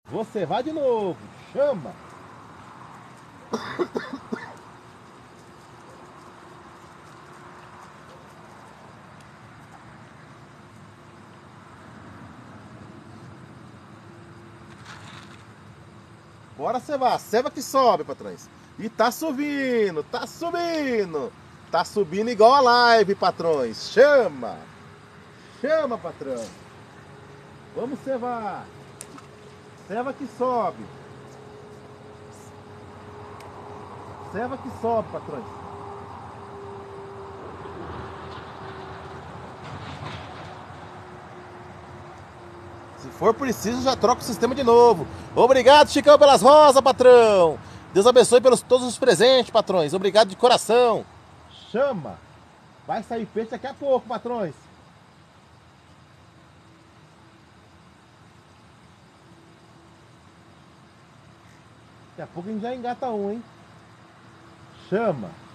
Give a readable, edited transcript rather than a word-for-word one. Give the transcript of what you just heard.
Você vai de novo. Chama. Bora cevar. Ceva que sobe, patrões. E tá subindo, tá subindo. Tá subindo igual a live, patrões. Chama. Chama, patrão. Vamos cevar. Ceva que sobe. Ceva que sobe, patrões. Se for preciso, já troca o sistema de novo. Obrigado, Chicão, pelas rosas, patrão. Deus abençoe pelos todos os presentes, patrões. Obrigado de coração. Chama. Vai sair peixe daqui a pouco, patrões. Daqui a pouco a gente já engata um, hein? Chama.